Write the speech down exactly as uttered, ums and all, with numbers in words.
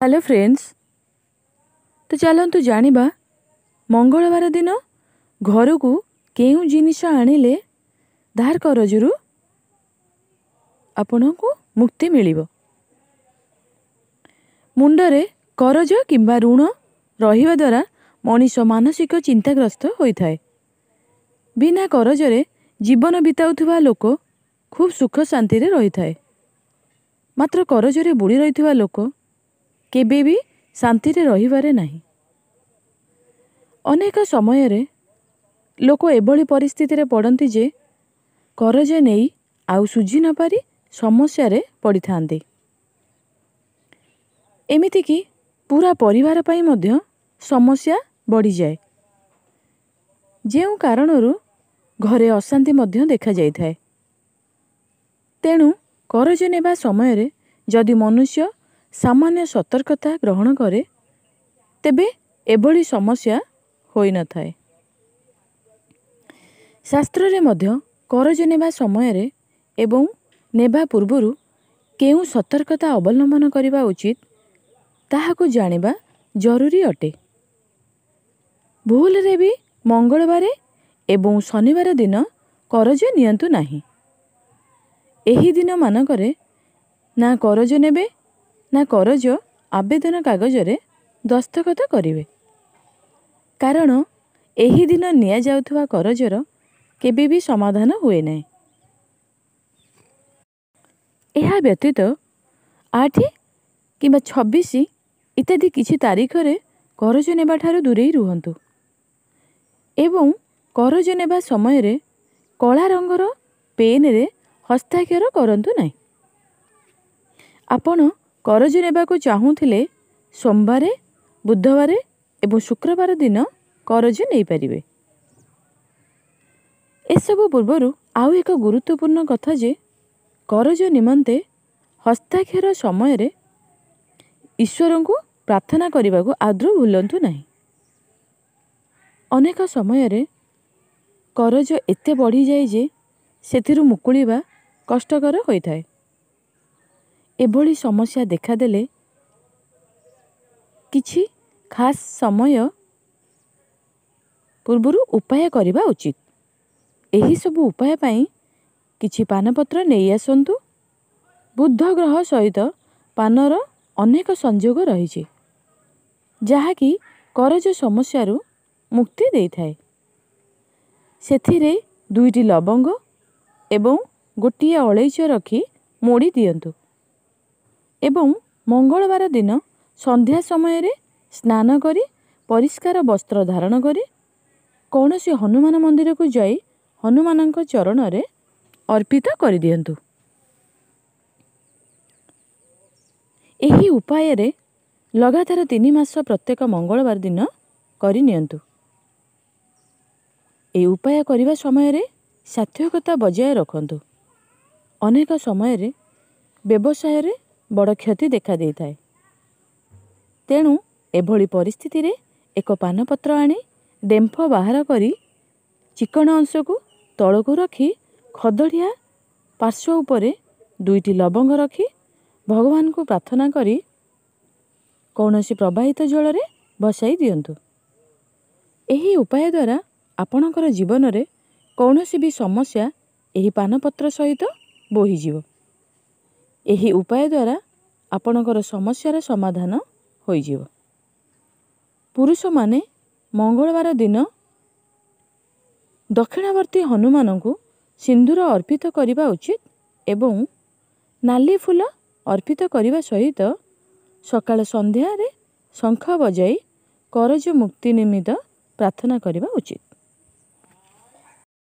Hello friends, तो चलतु जानिबा मंगलवार दिन घर को केउ जिनिस आनिले धार करजरू आपण को मुक्ति मिलिबो। मुंडरे करज किंबा ऋण रहिबा द्वारा मनीष मानसिक चिंताग्रस्त होइथाय। बिना करजरे जीवन बिताउथुवा लोक खूब सुख शांति रे रहिथाय। मात्र करजरे बुड़ी रहिथुवा लोक केबे भी शांति रे रहिबारे नाही। अनेक समय रे लोक एभली परिस्थिति रे पड़ती जे करज नहीं आउ सुझी न पारी समस्या रे पड़ी थांती। एमिति कि पूरा परिवार पई मध्य समस्या बढ़ी जाए, जेउ कारणरू घरे अशांति मध्य देखा जाय थाए। तेणु करज नेबा समय रे जदि मनुष्य सामान्य सतर्कता ग्रहण करे तेबे एभली समस्या होई न थाए। शास्त्र रे मध्य करज नेबा समय रे एवं नेबा पूर्वरु केउ सतर्कता अवलंबन करिबा उचित ताहाकु जानिबा जरूरी अटे। भूल रे भी मंगलवार एवं शनिवार दिन करज नियंतु नाही। एही दिन मानकरे ना करज नेबे ना करज आवेदन कागज रे दस्तखत करिवे, कारण एही दिन निया जाउथुवा करजर केबे भी समाधान हुए नाही। एहा व्यतीत आठ किंबा छब्बीस इत्यादि किछि तारीख रे करज नेबा ठारू दूरेई रुहंतु एवं करज नेबा समय रे कला रंगर पेन रे हस्ताक्षर करंतु नाही। आपण करज नेबा को चाहूथिले सोमवार, बुधवार एवं शुक्रवार दिन करज नहीं पारिबे। एसबु पूर्वरु आउ एक गुरुत्वपूर्ण कथा जे करज निमंते हस्ताक्षर समय रे ईश्वर को प्रार्थना करने को आदौ भूलंतु नहीं। अनेक समय रे करज एते बढ़ी जाए जे सेथिरु मुकुलिबा कष्टकर होइथाय। एभली समस्या देखा देले किछि खास समय पूर्वरु उपाय करिबा उचित। एही सब उपाय पाई किछि पानपत्र नहीं आसंतु। बुध ग्रह सहित पानर अनेक संयोग रही जहाँकि करज समस्यारू मुक्ति देई थाए। सेथिरे दुईटी लवंग एवं गोटिए अलैच रखी मोड़ी दियंतु एवं मंगलवार दिन संध्या समय रे स्नान करी परिष्कार वस्त्र धारण करी कौनसी हनुमान मंदिर को जाई हनुमानंक चरण रे अर्पित कर दियंतु। एही उपाय रे लगातार तीन मास प्रत्येक मंगलवार दिन करि नियंतु। ए उपाय करिबा समय रे सात्विकता बजाय रखंतु। अनेक समय रे व्यवसाय रे बड़ क्षति देखा देई थाए। तेणु एभली परिस्थिति रे एक पानपत्र आनी डेम्फ बाहर करी चिकन अंश को तलकू रखी खदड़िया पार्श्व उपरे दुईटी लवंग रखी भगवान को प्रार्थना करी कौनसी प्रवाहित जल रे भसाई दियंतु। एही उपाय द्वारा आपणकर जीवन रे कौनसी भी समस्या एही पानपत्र सहित बोही जीव। एही उपाय द्वारा आपणकर समस्यार समाधान होई जीव। पुरुष माने मंगलवार दिन दक्षिणावर्ती हनुमान को सिंदूर अर्पित करिबा उचित एवं नाली फूल अर्पित करिबा सहित सकाळ संध्या रे शंख बजाई करज मुक्ति निमित्त प्रार्थना करिबा उचित।